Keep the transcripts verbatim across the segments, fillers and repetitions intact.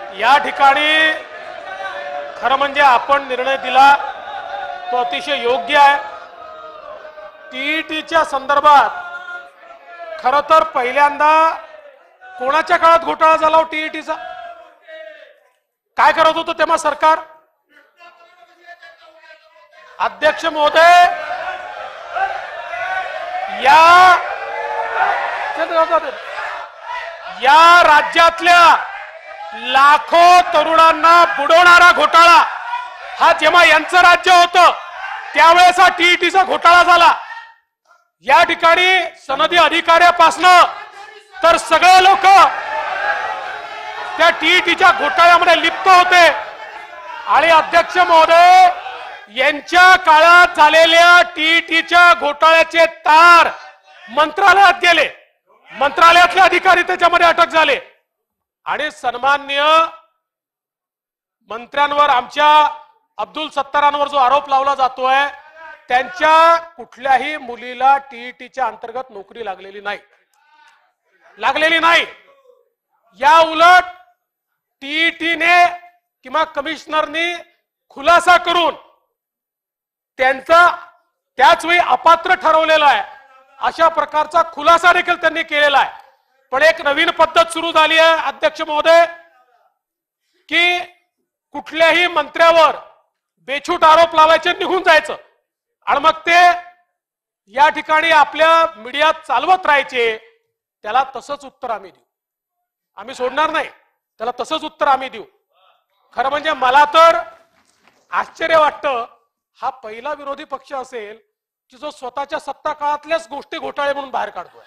या ठिकाणी खरं म्हणजे आपण निर्णय दिला तो अतिशय योग्य आहे। टीईटीच्या संदर्भात खरं तर पहिल्यांदा कोणाच्या काळात घोटाळा झाला हो टीईटीचा? काय करत होतं तेव्हा सरकार? अध्यक्ष महोदय, या या राज्यातल्या लाखो तरुणांना बुडवणारा घोटाळा हा जेव्हा यांचं राज्य होतं त्यावेळेस हा टीईटीचा घोटाळा झाला। या ठिकाणी सनदी अधिकाऱ्यापासनं तर सगळे लोक त्या टीईटीच्या घोटाळ्यामध्ये लिप्त होते आणि अध्यक्ष महोदय यांच्या काळात झालेल्या टीईटीच्या घोटाळ्याचे तार मंत्रालयात गेले, मंत्रालयातले अधिकारी त्याच्यामध्ये अटक झाले आणि सन्माननीय मंत्र्यांवर आमच्या अब्दुल सत्तारांवर जो आरोप लावला जातोय त्यांच्या कुठल्याही मुलीला टीईटीच्या अंतर्गत नोकरी लागलेली नाही लागलेली नाही या उलट टीईटीने किंवा कमिशनरनी खुलासा करून त्यांचा त्याच वेळी अपात्र ठरवलेला आहे अशा प्रकारचा खुलासा देखील त्यांनी केलेला आहे। पण एक नवीन पद्धत सुरू झाली आहे अध्यक्ष महोदय की कुठल्याही मंत्र्यावर बेछूट आरोप लावायचे, निघून जायचं आणि मग ते या ठिकाणी आपल्या मीडियात चालवत राहायचे। त्याला तसंच उत्तर आम्ही देऊ, आम्ही सोडणार नाही, त्याला तसंच उत्तर आम्ही देऊ। खरं म्हणजे मला तर आश्चर्य वाटतं, हा पहिला विरोधी पक्ष असेल की जो स्वतःच्या सत्ता काळातल्याच गोष्टी घोटाळे म्हणून बाहेर काढतोय।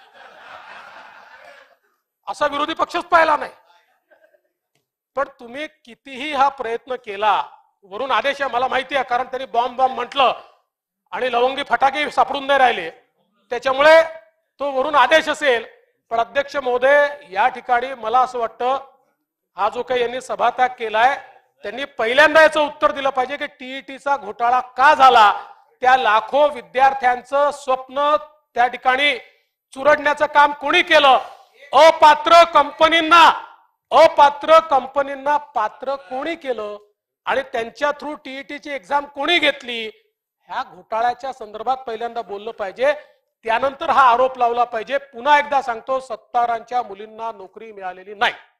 असा विरोधी पक्षच पाहिला नाही। पण तुम्ही कितीही हा प्रयत्न केला, वरून आदेश आहे मला माहिती आहे, कारण त्यांनी बॉम्ब बॉम्ब म्हटलं आणि लवंगी फटाके सापडून नाही राहिले, त्याच्यामुळे तो वरून आदेश असेल। पण अध्यक्ष महोदय या ठिकाणी मला असं वाटतं हा जो काही यांनी सभात्याग केलाय त्यांनी पहिल्यांदा याचं उत्तर दिलं पाहिजे की टीईटीचा घोटाळा का झाला, त्या लाखो विद्यार्थ्यांचं स्वप्न त्या ठिकाणी चुरडण्याचं काम कोणी केलं, अपात्र कंपनींना अपात्र कंपनींना पात्र कोणी केलं आणि त्यांच्या थ्रू टीईटीची एक्झाम कोणी घेतली, ह्या घोटाळ्याच्या संदर्भात पहिल्यांदा बोललं पाहिजे, त्यानंतर हा आरोप लावला पाहिजे। पुन्हा एकदा सांगतो, सत्तारांच्या मुलींना नोकरी मिळालेली नाही।